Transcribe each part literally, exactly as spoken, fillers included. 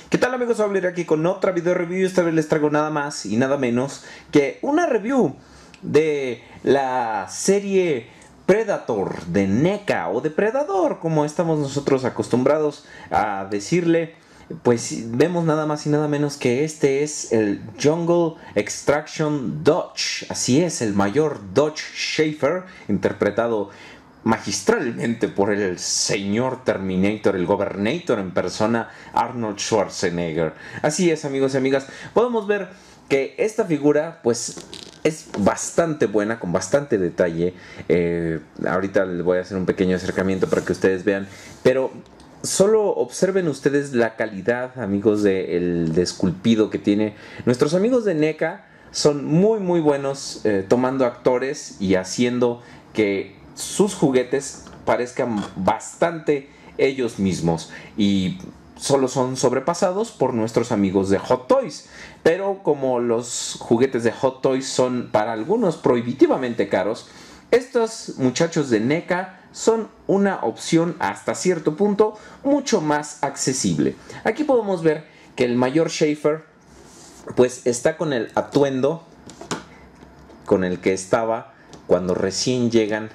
¿Qué tal, amigos? Voy a hablar aquí con otra video review. Esta vez les traigo nada más y nada menos que una review de la serie Predator de NECA o Depredador, como estamos nosotros acostumbrados a decirle. Pues vemos nada más y nada menos que este es el Jungle Extraction Dodge. Así es, el mayor Dodge Schaefer, interpretado magistralmente por el señor Terminator, el Gobernator en persona, Arnold Schwarzenegger. Así es, amigos y amigas, podemos ver que esta figura pues es bastante buena, con bastante detalle. Eh, ahorita les voy a hacer un pequeño acercamiento para que ustedes vean, pero solo observen ustedes la calidad, amigos, del de esculpido que tiene. Nuestros amigos de NECA son muy muy buenos eh, tomando actores y haciendo que sus juguetes parezcan bastante ellos mismos, y solo son sobrepasados por nuestros amigos de Hot Toys. Pero como los juguetes de Hot Toys son para algunos prohibitivamente caros, estos muchachos de NECA son una opción hasta cierto punto mucho más accesible. Aquí podemos ver que el mayor Schaefer pues está con el atuendo con el que estaba cuando recién llegan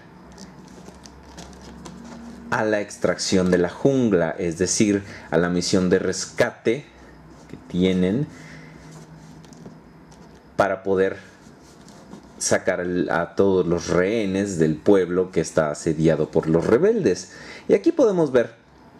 a la extracción de la jungla, es decir, a la misión de rescate que tienen para poder sacar a todos los rehenes del pueblo que está asediado por los rebeldes. Y aquí podemos ver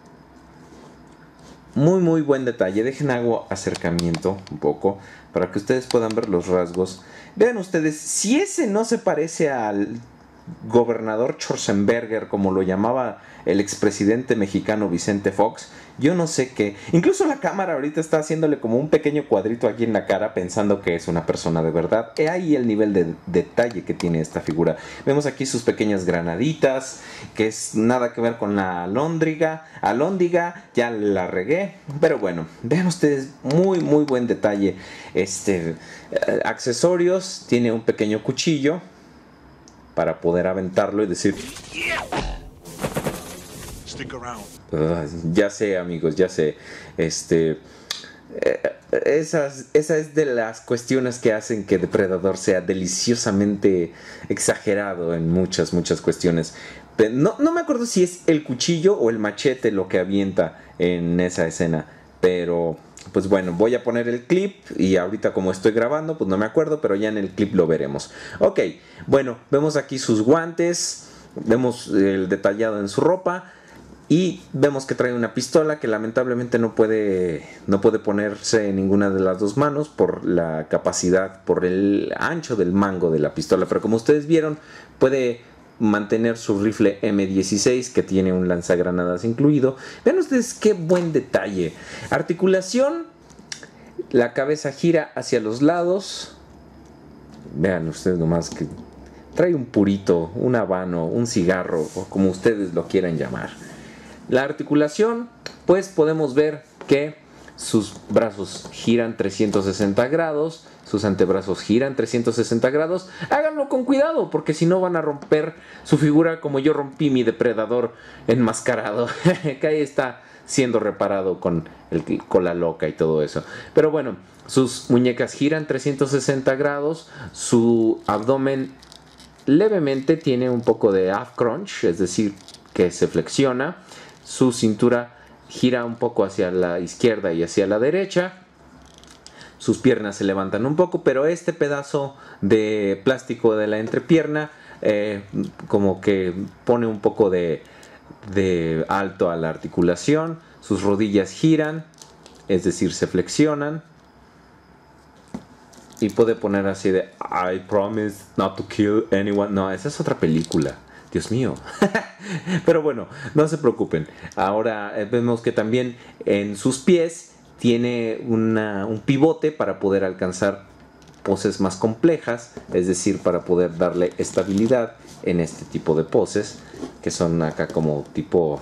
muy muy buen detalle. Dejen hago acercamiento un poco para que ustedes puedan ver los rasgos. Vean ustedes, si ese no se parece al gobernador Schwarzenegger, como lo llamaba el expresidente mexicano Vicente Fox, yo no sé qué. Incluso la cámara ahorita está haciéndole como un pequeño cuadrito aquí en la cara, pensando que es una persona de verdad. He ahí el nivel de detalle que tiene esta figura. Vemos aquí sus pequeñas granaditas, que es nada que ver con la alóndriga. Alóndiga, ya la regué, pero bueno, vean ustedes, muy muy buen detalle. Este, eh, accesorios, tiene un pequeño cuchillo para poder aventarlo y decir uh, ya sé, amigos, ya sé. Este eh, esas, esa es de las cuestiones que hacen que Depredador sea deliciosamente exagerado en muchas, muchas cuestiones. No, no me acuerdo si es el cuchillo o el machete lo que avienta en esa escena, pero pues bueno, voy a poner el clip y ahorita como estoy grabando pues no me acuerdo, pero ya en el clip lo veremos. Ok, bueno, vemos aquí sus guantes, vemos el detallado en su ropa y vemos que trae una pistola que lamentablemente no puede, no puede ponerse en ninguna de las dos manos por la capacidad, por el ancho del mango de la pistola, pero como ustedes vieron puede mantener su rifle eme dieciséis que tiene un lanzagranadas incluido. Vean ustedes qué buen detalle. Articulación, la cabeza gira hacia los lados. Vean ustedes nomás que trae un purito, un habano, un cigarro o como ustedes lo quieran llamar. La articulación, pues podemos ver que sus brazos giran trescientos sesenta grados, sus antebrazos giran trescientos sesenta grados. Háganlo con cuidado, porque si no van a romper su figura como yo rompí mi depredador enmascarado, que ahí está siendo reparado con el cola loca y todo eso. Pero bueno, sus muñecas giran trescientos sesenta grados, su abdomen levemente tiene un poco de half crunch, es decir, que se flexiona, su cintura gira un poco hacia la izquierda y hacia la derecha. Sus piernas se levantan un poco, pero este pedazo de plástico de la entrepierna eh, como que pone un poco de, de alto a la articulación. Sus rodillas giran, es decir, se flexionan. Y puede poner así de I promise not to kill anyone. No, esa es otra película. Dios mío. Pero bueno, no se preocupen. Ahora eh, vemos que también en sus pies tiene una, un pivote para poder alcanzar poses más complejas, es decir, para poder darle estabilidad en este tipo de poses, que son acá como tipo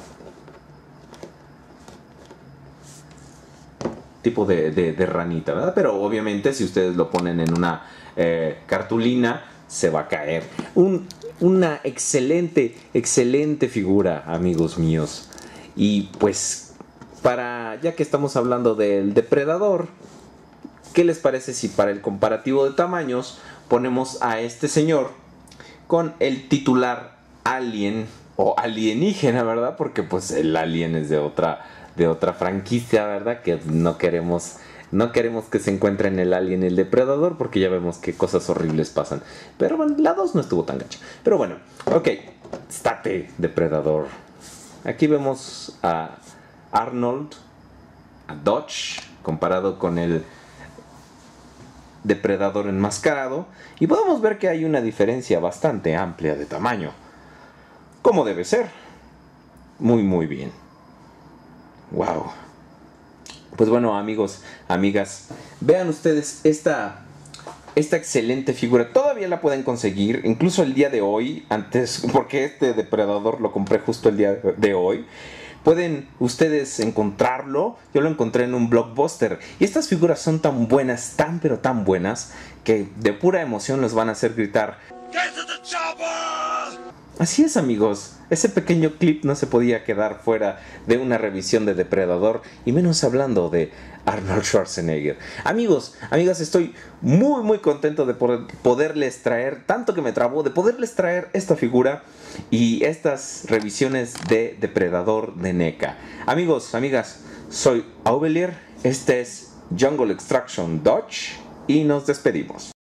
tipo de, de, de ranita, ¿verdad? Pero obviamente si ustedes lo ponen en una eh, cartulina, se va a caer. Un, una excelente, excelente figura, amigos míos. Y pues para, ya que estamos hablando del depredador, ¿qué les parece si para el comparativo de tamaños ponemos a este señor con el titular Alien o alienígena, ¿verdad? Porque pues el Alien es de otra, de otra franquicia, ¿verdad? Que no queremos, no queremos que se encuentren el Alien y el depredador, porque ya vemos que cosas horribles pasan. Pero bueno, la dos no estuvo tan gacha. Pero bueno, ok, estate depredador. Aquí vemos a Arnold, a Dodge, comparado con el depredador enmascarado, y podemos ver que hay una diferencia bastante amplia de tamaño, como debe ser. Muy muy bien. Wow. Pues bueno, amigos, amigas, vean ustedes esta esta excelente figura. Todavía la pueden conseguir, incluso el día de hoy, antes, porque este depredador lo compré justo el día de hoy. Pueden ustedes encontrarlo. Yo lo encontré en un Blockbuster. Y estas figuras son tan buenas, tan pero tan buenas, que de pura emoción los van a hacer gritar: "Get to the chopper". Así es, amigos. Ese pequeño clip no se podía quedar fuera de una revisión de Depredador, y menos hablando de Arnold Schwarzenegger. Amigos, amigas, estoy muy muy contento de poder, poderles traer, tanto que me trabó, de poderles traer esta figura y estas revisiones de Depredador de NECA. Amigos, amigas, soy Aubelier, este es Jungle Extraction Dodge y nos despedimos.